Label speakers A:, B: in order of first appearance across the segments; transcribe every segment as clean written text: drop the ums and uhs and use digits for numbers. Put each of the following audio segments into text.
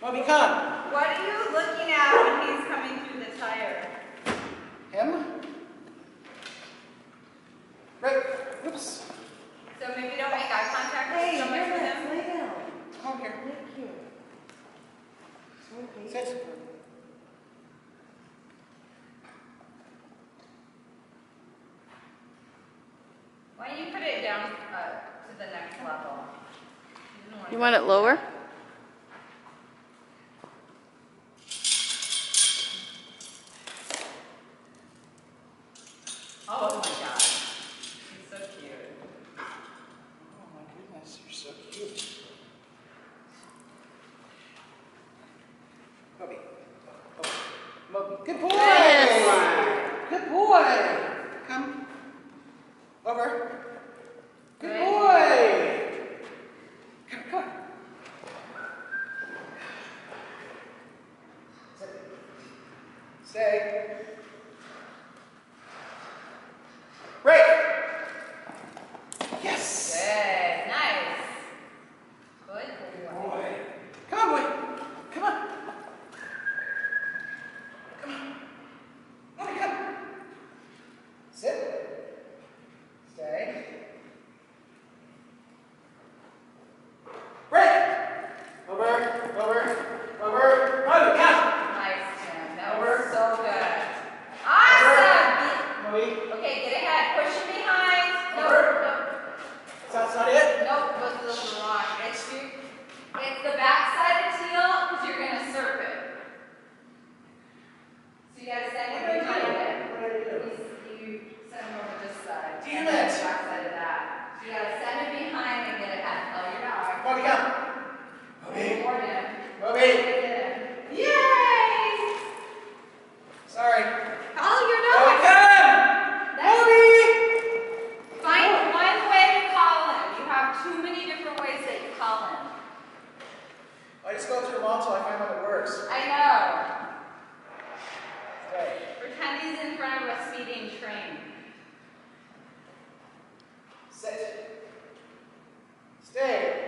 A: Moby, come.
B: What are you looking at when he's coming through the tire?
A: Him. Right. Oops.
B: So maybe don't make eye contact
C: Hey,
B: so much with him.
C: lay down.
A: Come over here.
C: Thank you.
A: Sit.
B: Why don't you put it down to the next level?
D: You want it lower?
B: Oh my God. He's so cute.
A: Oh my goodness, you're so cute. Moby. Oh. Moby. Good boy!
D: Yes.
A: Good boy! Come. Over. Good
B: Good.
A: boy! Come, come on. Stay. Right. Yes.
B: Good. Nice. Good boy.
A: Boy. Come on, boy. Come on. Come on. Boy, come. Sit. Stay. Right. Over. Over. Over. Moby, come.
B: Nice, Tim. That
A: Over.
B: was so good. Awesome.
A: Moby.
B: Okay, get ahead. Push him behind. No,
A: Over.
B: no.
A: That's not it?
B: Nope, those are wrong. It's the back side of teal because you're going to surf it. So you got to send him behind it.
A: What did I do?
B: You send him over this side.
A: Damn
B: and then
A: it.
B: the back side of that. So you got to send him behind and get ahead. Oh, you're not.
A: Moby, come. Moby.
B: More him.
A: Moby.
B: Get him. Yay!
A: Sorry.
B: Oh, you're
A: Moby,
B: not.
A: come.
B: That's-
A: Moby.
B: Find one way to call him. You have too many different ways that you call him.
A: I just go through them all until I find one that works.
B: I know.
A: Stay.
B: Pretend he's in front of a speeding train.
A: Sit. Stay.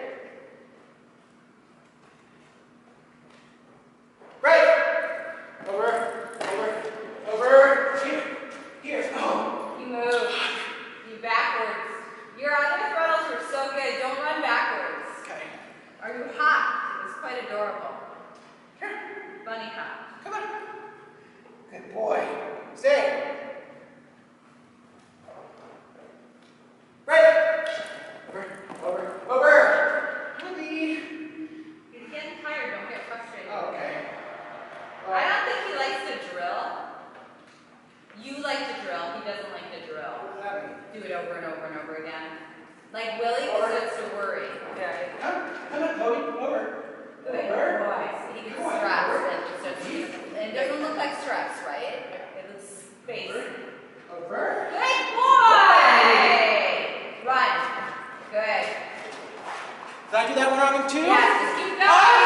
A: Right. Over. Over. Over. Here. Here. Oh.
B: You move. You backwards. Your other throttles were so good. Don't run backwards.
A: Okay.
B: Or you hop. It was quite adorable.
A: Here.
B: Bunny hop.
A: Come on. Good boy. Stay. Right. Over. Over. Over. Moby.
B: He's getting tired. Don't get frustrated.
A: Oh, okay.
B: I don't think he likes to drill. You like to drill. He doesn't like to drill.
A: What does that mean?
B: Do it over and over and over again. Like Willie
A: Over.
B: starts to worry.
A: Okay. Come on, Moby. Over.
B: Good
A: Over.
B: boy. He gets
A: Come on,
B: stressed
A: over.
B: and it starts to, and it doesn't look like stress, right? It looks face.
A: Over.
B: Good boy! Run. Good.
A: Did I do that one wrong too?
B: Yes, just keep going.
A: Ah!